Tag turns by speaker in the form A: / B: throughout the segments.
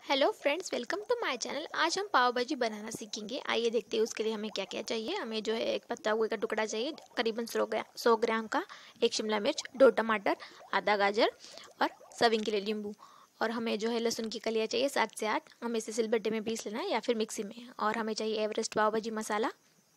A: Hello friends, welcome to my channel. आज हम पाव भाजी बनाना सीखेंगे। आइए देखते हैं उसके लिए हमें क्या क्या चाहिए। हमें जो है एक पत्ता गोभी का टुकड़ा चाहिए करीबन 100 ग्राम का, एक शिमला मिर्च, 2 टमाटर, आधा गाजर और सर्विंग के लिए नींबू। और हमें जो है लहसुन की कलियाँ चाहिए 7 से 8। हमें इसे सिलबट्टे में पीस लेना है या फिर मिक्सी में। और हमें चाहिए एवरेस्ट पाव भाजी मसाला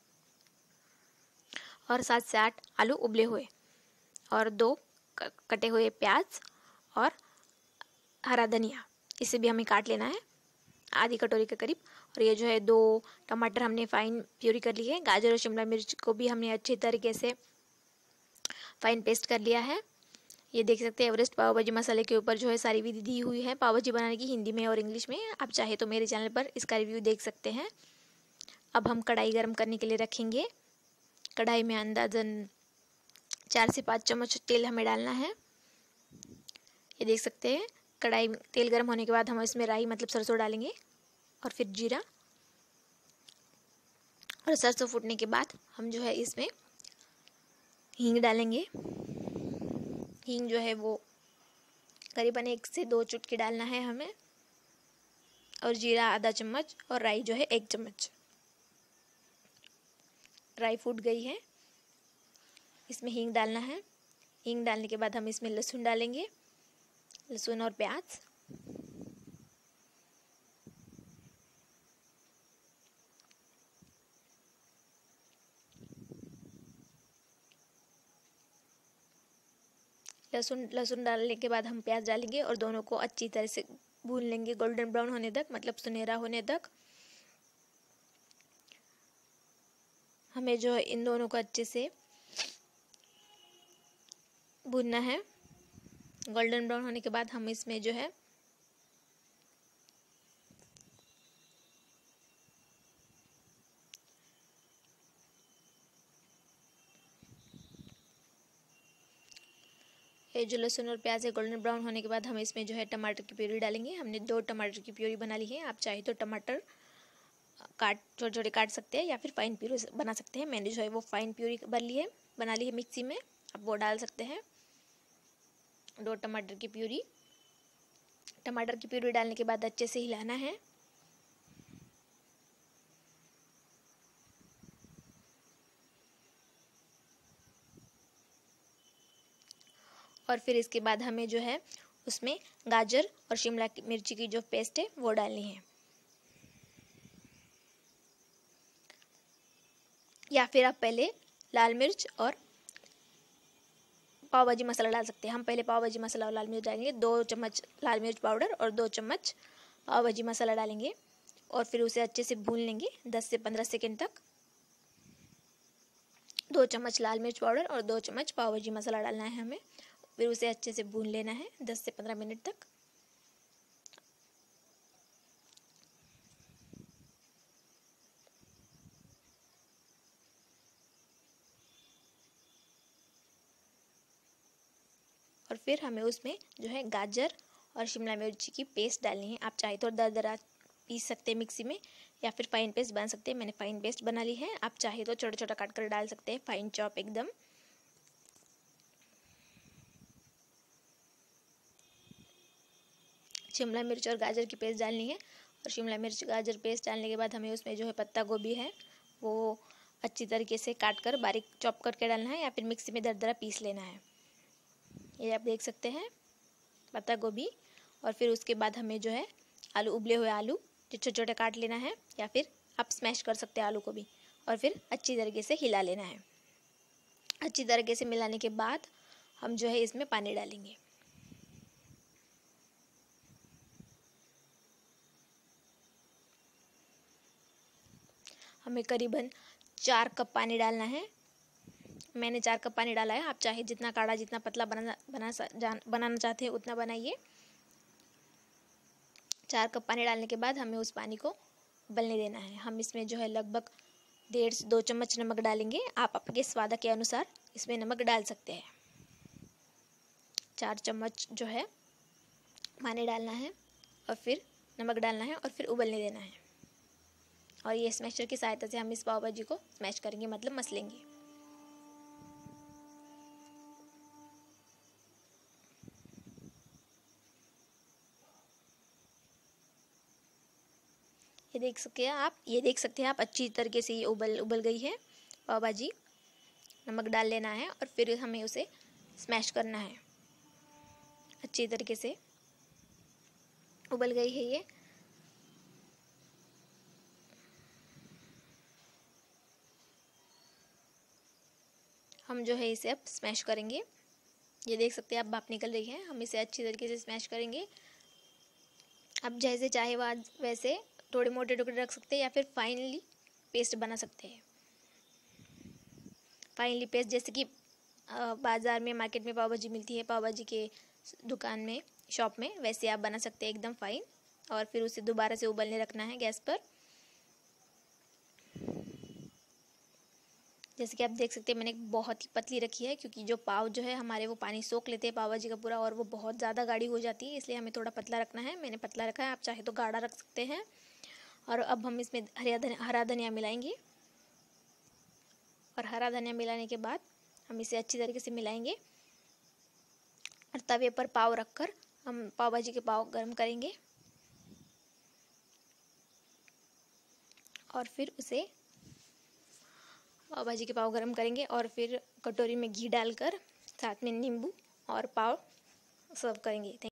A: और 7 से 8 आलू उबले हुए और 2 कटे हुए प्याज और हरा धनिया, इसे भी हमें काट लेना है आधी कटोरी के करीब। और ये जो है 2 टमाटर हमने फाइन प्यूरी कर ली है। गाजर और शिमला मिर्च को भी हमने अच्छी तरीके से फाइन पेस्ट कर लिया है। ये देख सकते हैं एवरेस्ट पाव भाजी मसाले के ऊपर जो है सारी विधि दी हुई है पाव भाजी बनाने की, हिंदी में और इंग्लिश में। आप चाहे तो मेरे चैनल पर इसका रिव्यू देख सकते हैं। अब हम कढ़ाई गर्म करने के लिए रखेंगे। कढ़ाई में अंदाजन 4 से 5 चम्मच तेल हमें डालना है। ये देख सकते हैं कढ़ाई तेल गर्म होने के बाद हम इसमें राई मतलब सरसों डालेंगे और फिर जीरा। और सरसों फूटने के बाद हम जो है इसमें हींग डालेंगे। हींग जो है वो करीबन 1 से 2 चुटकी डालना है हमें। और जीरा आधा चम्मच और राई जो है 1 चम्मच। राई फूट गई है, इसमें हींग डालना है। हींग डालने के बाद हम इसमें लहसुन डालेंगे, लहसुन और प्याज। लहसुन डालने के बाद हम प्याज डालेंगे और दोनों को अच्छी तरह से भून लेंगे गोल्डन ब्राउन होने तक, मतलब सुनहरा होने तक। हमें जो है इन दोनों को अच्छे से भूनना है। गोल्डन ब्राउन होने के बाद हम इसमें जो है ये जो लहसुन और प्याज है गोल्डन ब्राउन होने के बाद हम इसमें जो है टमाटर की प्यूरी डालेंगे। हमने 2 टमाटर की प्यूरी बना ली है। आप चाहे तो टमाटर छोटे छोटे काट सकते हैं या फिर फाइन प्यूरी बना सकते हैं। मैंने जो है वो फाइन प्यूरी बना ली है मिक्सी में, आप वो डाल सकते हैं। 2 टमाटर की प्यूरी डालने के बाद अच्छे से हिलाना है। और फिर इसके बाद हमें जो है उसमें गाजर और शिमला मिर्ची की जो पेस्ट है वो डालनी है। या फिर आप पहले लाल मिर्च और पाव भाजी मसाला डाल सकते हैं। हम पहले पाव भाजी मसाला और लाल मिर्च डालेंगे। 2 चम्मच लाल मिर्च पाउडर और 2 चम्मच पाव भाजी मसाला डालेंगे और फिर उसे अच्छे से भून लेंगे 10 से 15 सेकेंड तक। 2 चम्मच लाल मिर्च पाउडर और 2 चम्मच पाव भाजी मसाला डालना है हमें। फिर उसे अच्छे से भून लेना है 10 से 15 मिनट तक। और फिर हमें उसमें जो है गाजर और शिमला मिर्ची की पेस्ट डालनी है। आप चाहे तो दरदरा पीस सकते हैं मिक्सी में या फिर फाइन पेस्ट बना सकते हैं। मैंने फाइन पेस्ट बना ली है। आप चाहे तो छोटा छोटा काट कर डाल सकते हैं, फाइन चॉप एकदम। शिमला मिर्च और गाजर की पेस्ट डालनी है। और शिमला मिर्च गाजर पेस्ट डालने के बाद हमें उसमें जो है पत्ता गोभी है वो अच्छी तरीके से काट कर बारीक चॉप करके डालना है या फिर मिक्सी में दरदरा पीस लेना है। ये आप देख सकते हैं पत्ता गोभी। और फिर उसके बाद हमें जो है उबले हुए आलू जो छोटे छोटे काट लेना है या फिर आप स्मैश कर सकते हैं आलू को भी। और फिर अच्छी तरीके से हिला लेना है। अच्छी तरीके से मिलाने के बाद हम जो है इसमें पानी डालेंगे। हमें करीबन 4 कप पानी डालना है। मैंने 4 कप पानी डाला है। आप चाहे जितना गाढ़ा जितना पतला बनाना चाहते हैं उतना बनाइए। 4 कप पानी डालने के बाद हमें उस पानी को उबलने देना है। हम इसमें जो है लगभग 1.5 से 2 चम्मच नमक डालेंगे। आप अपने स्वाद के अनुसार इसमें नमक डाल सकते हैं। 4 चम्मच जो है पानी डालना है और फिर नमक डालना है और फिर उबलने देना है। और ये स्मैशर की सहायता से हम इस पाव भाजी को स्मैश करेंगे, मतलब मसलेंगे। ये देख सकते हैं आप अच्छी तरीके से ये उबल गई है पाव भाजी। नमक डाल लेना है और फिर हमें उसे स्मैश करना है। अच्छी तरीके से उबल गई है ये। हम जो है इसे अब स्मैश करेंगे। ये देख सकते हैं आप भाप निकल रही है। हम इसे अच्छी तरीके से स्मैश करेंगे। अब जैसे चाहे वैसे थोड़े मोटे टुकड़े रख सकते हैं या फिर फाइनली पेस्ट बना सकते हैं। फाइनली पेस्ट जैसे कि बाज़ार में मार्केट में पाव भाजी मिलती है, पाव भाजी के दुकान में शॉप में, वैसे आप बना सकते हैं एकदम फाइन। और फिर उसे दोबारा से उबलने रखना है गैस पर। जैसे कि आप देख सकते हैं मैंने बहुत ही पतली रखी है, क्योंकि जो पाव जो है हमारे वो पानी सोख लेते हैं पाव भाजी का पूरा, और वो बहुत ज़्यादा गाढ़ी हो जाती है, इसलिए हमें थोड़ा पतला रखना है। मैंने पतला रखा है, आप चाहे तो गाढ़ा रख सकते हैं। और अब हम इसमें हरा धनिया मिलाएंगे। और हरा धनिया मिलाने के बाद हम इसे अच्छी तरीके से मिलाएंगे। और तवे पर पाव रखकर हम पाव भाजी के पाव गर्म करेंगे। और फिर उसे पाव भाजी के पाव गरम करेंगे और फिर कटोरी में घी डालकर साथ में नींबू और पाव सर्व करेंगे।